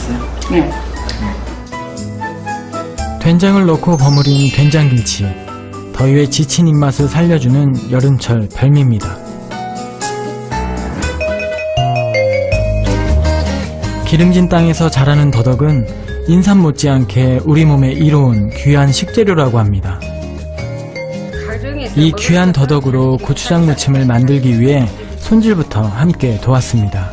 드셨어요? 네. 된장을 넣고 버무린 된장김치. 더위에 지친 입맛을 살려주는 여름철 별미입니다. 기름진 땅에서 자라는 더덕은 인삼 못지않게 우리 몸에 이로운 귀한 식재료라고 합니다. 이 귀한 더덕으로 고추장 무침을 만들기 위해 손질부터 함께 도왔습니다.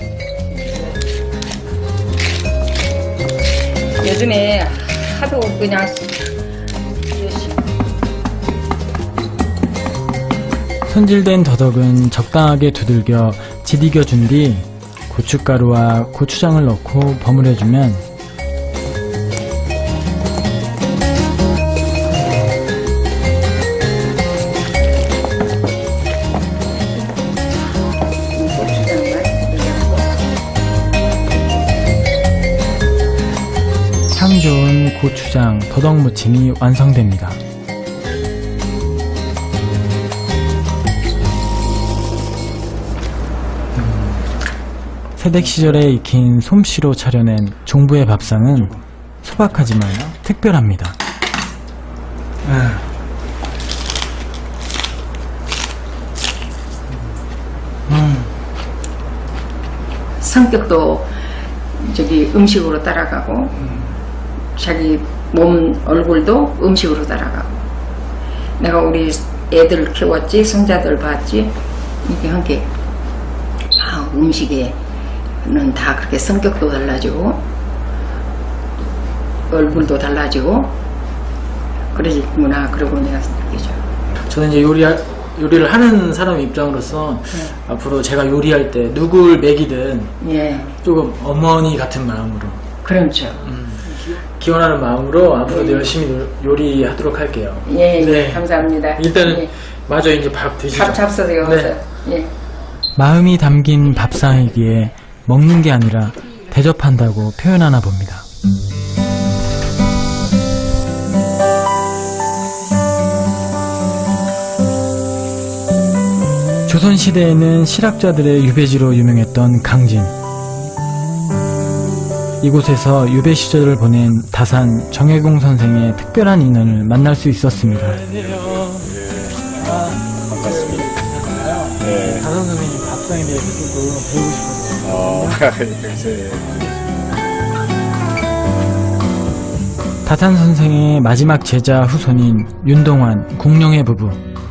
요즘에 하도 그냥 손질된 더덕은 적당하게 두들겨 지디겨준 뒤 고춧가루와 고추장을 넣고 버무려주면 향 좋은 고추장 더덕 무침이 완성됩니다. 새댁 시절에 익힌 솜씨로 차려낸 종부의 밥상은 소박하지만 특별합니다. 성격도 저기 음식으로 따라가고 자기 몸 얼굴도 음식으로 따라가고 내가 우리 애들 키웠지 손자들 봤지 이게 한 게 음식에는 다 그렇게 성격도 달라지고 얼굴도 달라지고 그러지구나 그러고 내가 느끼죠. 저는 이제 요리를 하는 사람 입장으로서 앞으로 제가 요리할 때 누굴 먹이든 조금 어머니 같은 마음으로 그렇죠. 기원하는 마음으로 앞으로도 열심히 요리하도록 할게요. 네. 감사합니다. 일단은 마저 이제 밥 드시죠. 밥 잡숴요. 네. 마음이 담긴 밥상이기에 먹는 게 아니라 대접한다고 표현하나 봅니다. 조선시대에는 실학자들의 유배지로 유명했던 강진. 이곳에서 유배 시절을 보낸 다산 정혜공 선생의 특별한 인연을 만날 수 있었습니다. 반갑습니다. 다산 선생님 밥상에 대해서 배우고 싶어서. 다산 선생의 마지막 제자 후손인 윤동환, 궁룡의 부부.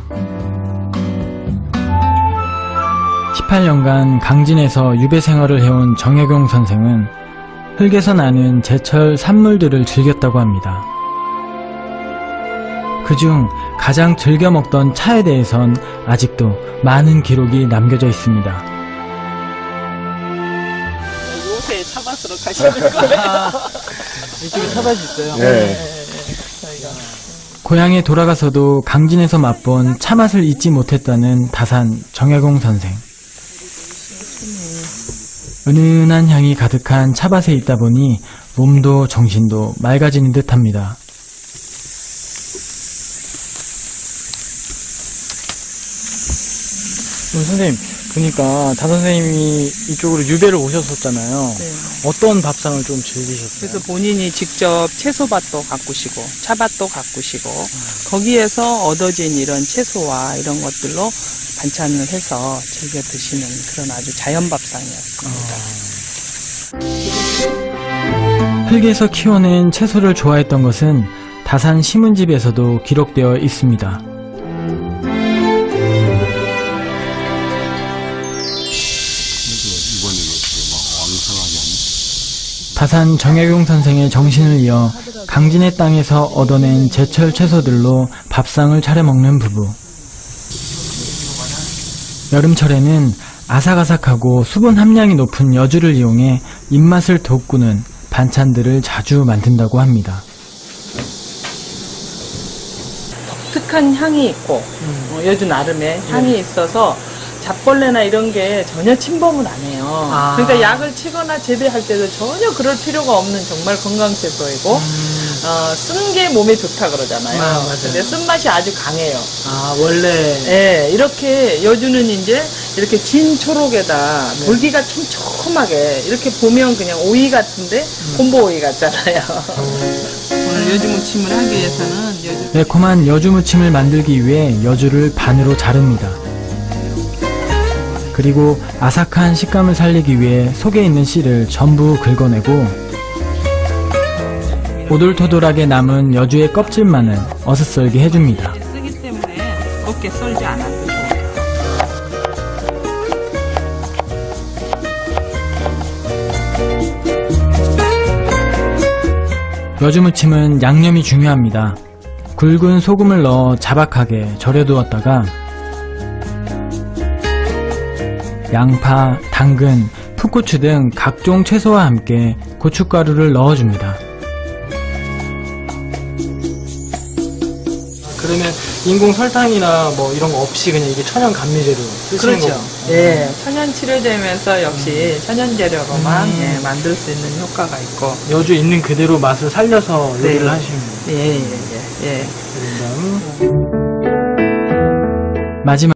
18년간 강진에서 유배 생활을 해온 정혜공 선생은 흙에서 나는 제철 산물들을 즐겼다고 합니다. 그중 가장 즐겨 먹던 차에 대해선 아직도 많은 기록이 남겨져 있습니다. 요새 차밭으로 가시는 거예요? 이쪽에 차밭이 있어요? 네. 고향에 돌아가서도 강진에서 맛본 차맛을 잊지 못했다는 다산 정혜공 선생. 은은한 향이 가득한 차밭에 있다 보니 몸도 정신도 맑아지는 듯합니다. 선생님, 그러니까 다 선생님이 이쪽으로 유배를 오셨었잖아요. 네. 어떤 밥상을 좀 즐기셨어요? 그래서 본인이 직접 채소밭도 가꾸시고 차밭도 가꾸시고 거기에서 얻어진 이런 채소와 이런 것들로 반찬을 해서 즐겨 드시는 그런 아주 자연 밥상이었습니다. 흙에서 키워낸 채소를 좋아했던 것은 다산 시문집에서도 기록되어 있습니다. 다산 정혜공 선생의 정신을 이어 강진의 땅에서 얻어낸 제철 채소들로 밥상을 차려 먹는 부부. 여름철에는 아삭아삭하고 수분 함량이 높은 여주를 이용해 입맛을 돋구는 반찬들을 자주 만든다고 합니다. 독특한 향이 있고 여주 나름의 향이 있어서 잡벌레나 이런 게 전혀 침범을 안 해요. 그러니까 약을 치거나 재배할 때도 전혀 그럴 필요가 없는 정말 건강 채소이고 쓴 게 몸에 좋다 그러잖아요. 맞아요. 근데 쓴맛이 아주 강해요. 아, 원래. 네, 이렇게 여주는 이제 이렇게 진 초록에다 물기가 촘촘하게 이렇게 보면 그냥 오이 같은데 곰보 오이 같잖아요. 오늘 여주 무침을 하기 위해서는 매콤한 여주 무침을 만들기 위해 여주를 반으로 자릅니다. 그리고 아삭한 식감을 살리기 위해 속에 있는 씨를 전부 긁어내고 오돌토돌하게 남은 여주의 껍질만은 어슷썰게 해줍니다. 쓰기 때문에 두껍게 썰지 않아도 좋아요. 여주무침은 양념이 중요합니다. 굵은 소금을 넣어 자박하게 절여두었다가 양파, 당근, 풋고추 등 각종 채소와 함께 고춧가루를 넣어줍니다. 그러면 인공 설탕이나 뭐 이런 거 없이 그냥 이게 천연 감미재료 쓰시는 그렇죠. 거고. 예, 천연 치료제면서 역시 천연 재료로만 예, 만들 수 있는 효과가 있고. 여주 있는 그대로 맛을 살려서 네. 요리를 하시는 거예요. 예. 그다음 마지막